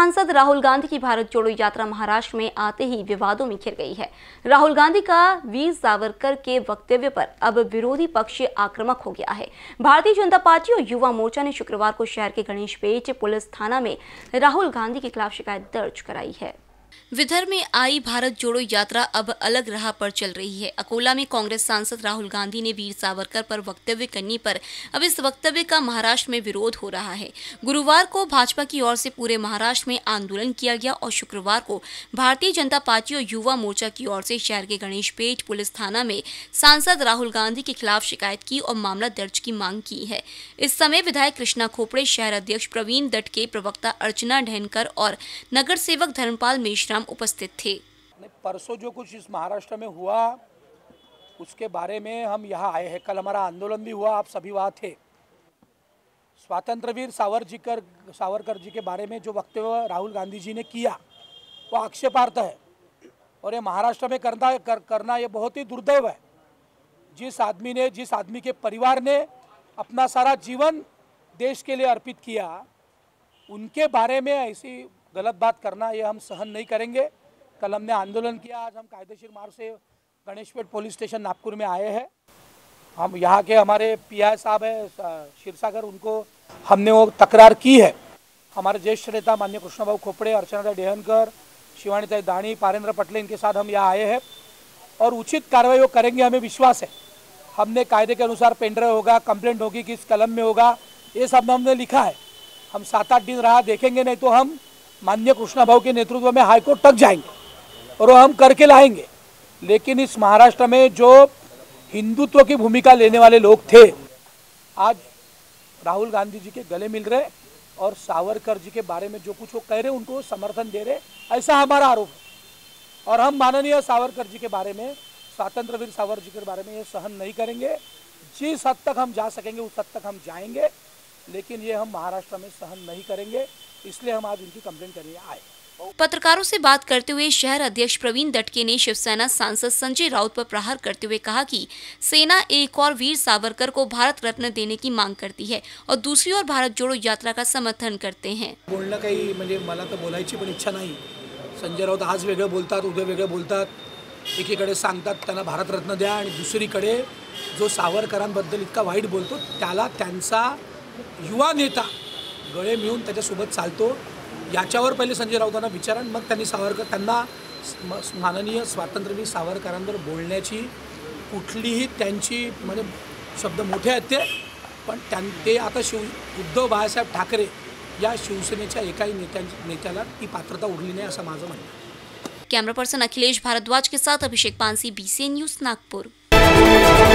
सांसद राहुल गांधी की भारत जोड़ो यात्रा महाराष्ट्र में आते ही विवादों में घिर गई है। राहुल गांधी का वीर सावरकर के वक्तव्य पर अब विरोधी पक्ष आक्रामक हो गया है। भारतीय जनता पार्टी और युवा मोर्चा ने शुक्रवार को शहर के गणेशपेट पुलिस थाना में राहुल गांधी के खिलाफ शिकायत दर्ज कराई है। विदर्भ में आई भारत जोड़ो यात्रा अब अलग राह पर चल रही है। अकोला में कांग्रेस सांसद राहुल गांधी ने वीर सावरकर पर वक्तव्य करने पर अब इस वक्तव्य का महाराष्ट्र में विरोध हो रहा है। गुरुवार को भाजपा की ओर से पूरे महाराष्ट्र में आंदोलन किया गया और शुक्रवार को भारतीय जनता पार्टी और युवा मोर्चा की ओर से शहर के गणेशपेट पुलिस थाना में सांसद राहुल गांधी के खिलाफ शिकायत की और मामला दर्ज की मांग की है। इस समय विधायक कृष्णा खोपड़े, शहर अध्यक्ष प्रवीण दत्त के प्रवक्ता अर्चना ढेनकर और नगर सेवक धर्मपाल मेश्राम उपस्थित थे। परसों जो कुछ इस महाराष्ट्र में हुआ उसके बारे में हम यहाँ आए हैं। कल हमारा आंदोलन भी हुआ, आप सभी वहाँ थे। स्वातंत्र वीर सावरकर जी के बारे में जो वक्तव्य राहुल गांधी जी ने किया वो आक्षेपार्ह है और ये महाराष्ट्र में करना ये बहुत ही दुर्दैव है। जिस आदमी के परिवार ने अपना सारा जीवन देश के लिए अर्पित किया, उनके बारे में ऐसी गलत बात करना ये हम सहन नहीं करेंगे। कल हमने आंदोलन किया, आज हम कायदेशीर मार्ग से गणेशपेट पुलिस स्टेशन नागपुर में आए हैं। हम यहाँ के हमारे पीआई साहब है क्षीरसागर, उनको हमने वो तकरार की है। हमारे ज्येष्ठ नेता माननीय कृष्णा खोपड़े, अर्चना ढेनकर, शिवानीताई दाणी, पारेंद्र पटले, इनके साथ हम यहाँ आए हैं और उचित कार्रवाई वो करेंगे, हमें विश्वास है। हमने कायदे के अनुसार पेनड्राइव होगा, कंप्लेंट होगी, किस कलम में होगा, ये सब हमने लिखा है। हम 7-8 दिन राह देखेंगे, नहीं तो हम माननीय कृष्णा भाऊ के नेतृत्व में हाईकोर्ट तक जाएंगे और वो हम करके लाएंगे। लेकिन इस महाराष्ट्र में जो हिंदुत्व की भूमिका लेने वाले लोग थे, आज राहुल गांधी जी के गले मिल रहे और सावरकर जी के बारे में जो कुछ वो कह रहे उनको समर्थन दे रहे, ऐसा हमारा आरोप है। और हम माननीय सावरकर जी के बारे में, स्वातंत्र वीर सावरकर जी के बारे में ये सहन नहीं करेंगे। जिस हद तक हम जा सकेंगे उस हद तक हम जाएंगे, लेकिन ये हम महाराष्ट्र में सहन नहीं करेंगे, इसलिए हम आज उनकी कंप्लेंट करने आए। पत्रकारों से बात करते हुए शहर अध्यक्ष प्रवीण दटके ने शिवसेना सांसद संजय राउत पर प्रहार करते हुए कहा कि सेना एक और वीर सावरकर को भारत रत्न देने की मांग करती है और दूसरी ओर भारत जोड़ो यात्रा का समर्थन करते हैं। बोलणं काही म्हणजे मला तर बोलायची पण इच्छा नाही। संजय राउत आज वेगळं बोलतात, उद्या वेगळं बोलतात। एकीकडे सांगतात त्यांना भारत रत्न द्या आणि दुसरीकडे जो सावरकरांबद्दल इतका वाईट बोलतो त्याला त्यांचा युवा नेता गळे मिळून त्याच्यासोबत चालतो। याच्यावर पहिले संजय राऊतांना विचारा, मग त्यांना माननीय स्वातंत्र्यवीर सावरकरांवर बोलण्याची कुठलीही त्यांची म्हणजे शब्द मोठे आहेत ते, पण ते आता उद्धव बाळासाहेब ठाकरे या शिवसेनेच्या एकाही नेत्याला ती पात्रता उरली नाही असं माझं म्हणणं आहे। कैमरा पर्सन अखिलेश भारद्वाज के साथ अभिषेक पानसी, BCN न्यूज़, नागपुर।